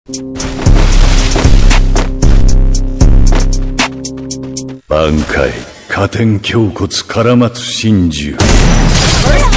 挽回、加点胸骨、唐松真珠。